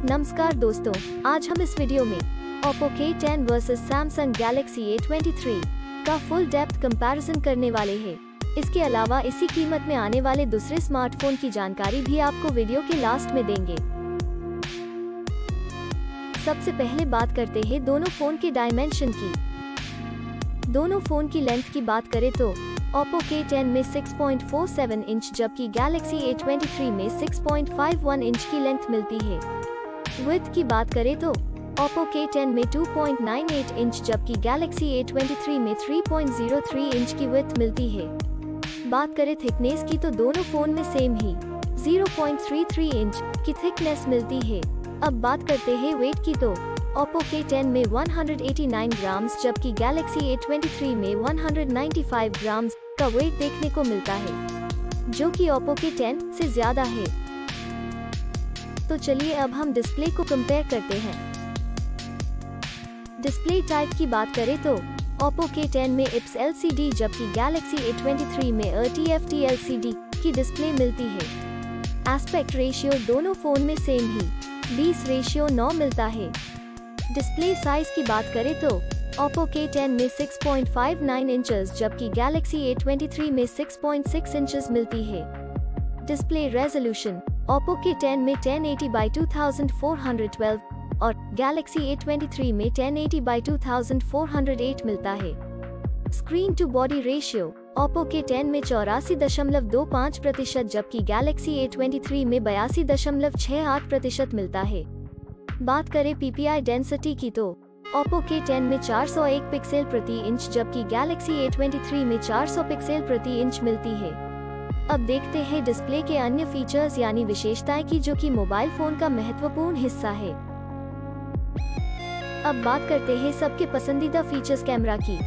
नमस्कार दोस्तों, आज हम इस वीडियो में Oppo K10 versus Samsung Galaxy A23 का फुल डेप्थ कंपैरिजन करने वाले हैं। इसके अलावा इसी कीमत में आने वाले दूसरे स्मार्टफोन की जानकारी भी आपको वीडियो के लास्ट में देंगे। सबसे पहले बात करते हैं दोनों फोन के डायमेंशन की। दोनों फोन की लेंथ की बात करें तो Oppo K10 में 6.47 इंच जबकि Galaxy A23 में 6.51 इंच की लेंथ मिलती है। विड्थ की बात करें तो Oppo K10 में 2.98 इंच जबकि Galaxy A23 में 3.03 इंच की विड्थ मिलती है। बात करें थिकनेस की तो दोनों फोन में सेम ही 0.33 इंच की थिकनेस मिलती है। अब बात करते हैं वेट की तो Oppo K10 में 189 ग्राम्स जबकि Galaxy A23 में 195 ग्राम्स का वेट देखने को मिलता है, जो कि Oppo K10 से ज्यादा है। तो चलिए अब हम डिस्प्ले को कंपेयर करते हैं। डिस्प्ले टाइप की बात करें तो Oppo K10 में IPS LCD जबकि Galaxy A23 में TFT LCD की डिस्प्ले मिलती है। एस्पेक्ट रेशियो दोनों फोन में सेम ही 20:9 मिलता है। डिस्प्ले साइज की बात करें तो Oppo K10 में 6.59 इंचेस जबकि Galaxy A23 में 6.6 इंचेस मिलती है। डिस्प्ले रेजोल्यूशन Oppo K10 में 1080x2412 और Galaxy A23 में 1080x2408 मिलता है। Screen to body ratio Oppo K10 में 84.25% जबकि Galaxy A23 में 82.68% मिलता है। बात करें PPI डेंसिटी की तो Oppo K10 में 401 पिक्सल प्रति इंच जबकि Galaxy A23 में 400 पिक्सल प्रति इंच मिलती है। अब देखते हैं डिस्प्ले के अन्य फीचर्स यानी विशेषताएं की, जो कि मोबाइल फोन का महत्वपूर्ण हिस्सा है। अब बात करते हैं सबके पसंदीदा फीचर्स कैमरा की।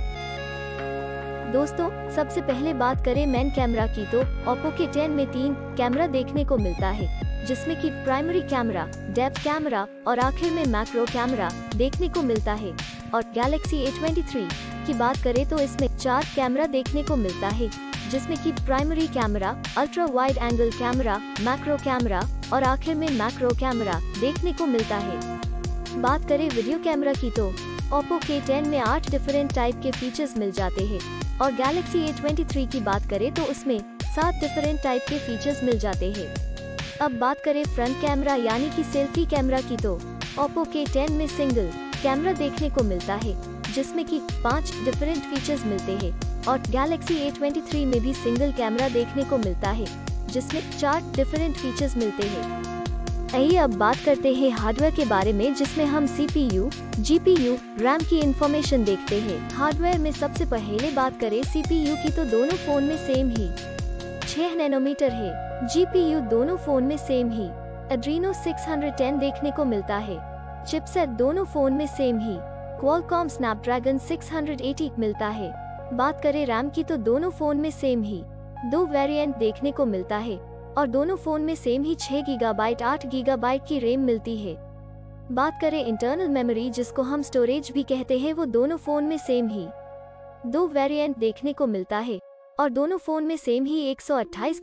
दोस्तों, सबसे पहले बात करें मेन कैमरा की तो Oppo K10 में 3 कैमरा देखने को मिलता है, जिसमें कि प्राइमरी कैमरा, डेप्थ कैमरा और आखिर में मैक्रो कैमरा देखने को मिलता है। और Galaxy A23 की बात करें तो इसमें 4 कैमरा देखने को मिलता है, जिसमें कि primary camera, ultra wide angle camera, macro camera और आखिर में मैक्रो कैमरा देखने को मिलता है। बात करें वीडियो कैमरा की तो Oppo K10 में 8 डिफरेंट टाइप के फीचर्स मिल जाते हैं और Galaxy A23 की बात करें तो उसमें 7 डिफरेंट टाइप के फीचर्स मिल जाते हैं। अब बात करें फ्रंट कैमरा यानी कि सेल्फी कैमरा की तो Oppo K10 में सिंगल कैमरा देखने को मिलता है, जिसमें कि 5 डिफरेंट फीचर्स मिलते हैं और Galaxy A23 में भी सिंगल कैमरा देखने को मिलता है, जिसमें 4 डिफरेंट फीचर्स मिलते हैं। आइए अब बात करते हैं हार्डवेयर के बारे में, जिसमें हम CPU, GPU, RAM की इंफॉर्मेशन देखते हैं। हार्डवेयर में सबसे पहले बात करें CPU की तो दोनों फोन में सेम ही 6 नैनोमीटर है। GPU दोनों फोन में सेम ही Adreno 610 देखने को मिलता है। चिपसेट दोनों फोन में सेम ही Qualcomm Snapdragon 680 मिलता है। बात करें RAM की तो दोनों फोन में सेम ही 2 वेरिएंट देखने को मिलता है और दोनों फोन में सेम ही 6 GB 8 GB की रैम मिलती है। बात करें इंटरनल मेमोरी, जिसको हम स्टोरेज भी कहते हैं, वो दोनों फोन में सेम ही 2 वेरिएंट देखने को मिलता है और दोनों फोन में सेम ही 128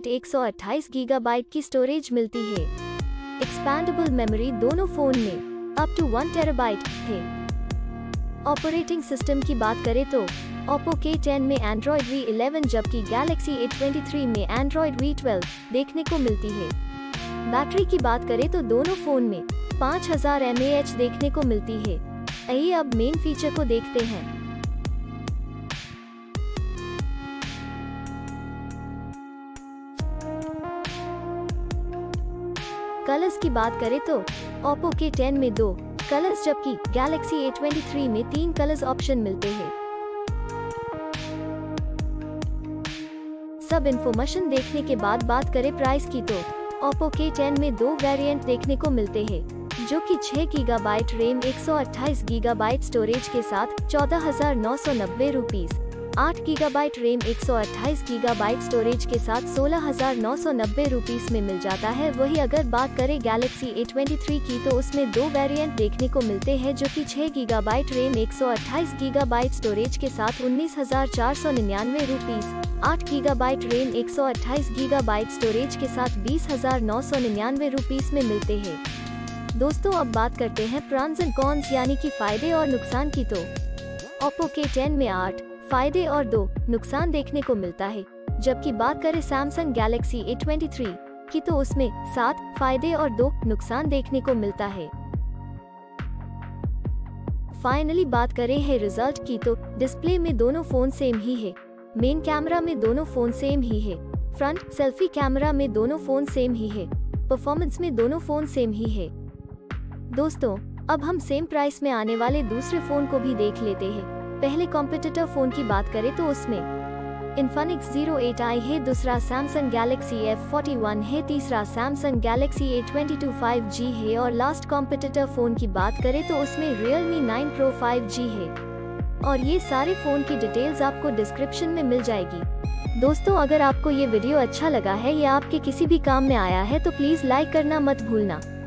GB की स्टोरेज मिलती है। एक्सपैंडेबल मेमोरी दोनों फोन में अप टू 1 TB है। ऑपरेटिंग सिस्टम की बात करें तो Oppo K10 में Android V11 जबकि Galaxy A23 में Android V12 देखने को मिलती है। बैटरी की बात करें तो दोनों फोन में 5000 mAh देखने को मिलती है। आइए अब मेन फीचर को देखते हैं। कलर्स की बात करें तो Oppo K10 में 2 कलर्स जबकि Galaxy A23 में 3 कलर्स ऑप्शन मिलते हैं। सब इन्फॉर्मेशन देखने के बाद बात करें प्राइस की तो Oppo K10 में 2 वेरिएंट देखने को मिलते हैं, जो कि 6 GB रैम 128 GB स्टोरेज के साथ 14,990 rupees, 8 GB RAM 128 GB storage के साथ 16,990 रुपीस में मिल जाता है। वही अगर बात करें Galaxy A23 की तो उसमें 2 वेरिएंट देखने को मिलते हैं, जो कि 6 GB रैम 128 GB स्टोरेज के साथ 19,499 rupees, 8 GB RAM 128 GB storage के साथ 20,999 रुपीस में मिलते हैं। दोस्तों अब बात करते हैं प्रॉन्स एंड कॉन्स यानी कि फायदे और नुकसान की। तो Oppo K10 में 8 फायदे और 2 नुकसान देखने को मिलता है, जबकि बात करें Samsung Galaxy A23 की तो उसमें 7 फायदे और 2 नुकसान देखने को मिलता है। फाइनली बात करें है रिजल्ट की तो डिस्प्ले में दोनों फोन सेम ही है, मेन कैमरा में दोनों फोन सेम ही है, फ्रंट सेल्फी कैमरा में दोनों फोन सेम ही है, परफॉर्मेंस में दोनों फोन सेम ही है। दोस्तों अब हम सेम प्राइस में आने वाले दूसरे फोन को भी देख लेते हैं। पहले कॉम्पिटिटर फोन की बात करें तो उसमें Infinix Zero 8i है, दूसरा Samsung Galaxy F41 है, तीसरा Samsung Galaxy A22 5G है और लास्ट कॉम्पिटिटर फोन की बात करें तो उसमें Realme 9 Pro 5G है। और ये सारे फोन की डिटेल्स आपको डिस्क्रिप्शन में मिल जाएगी। दोस्तों अगर आपको ये वीडियो अच्छा लगा है या आपके किसी भी काम में आया है तो प्लीज लाइक करना मत भूलना।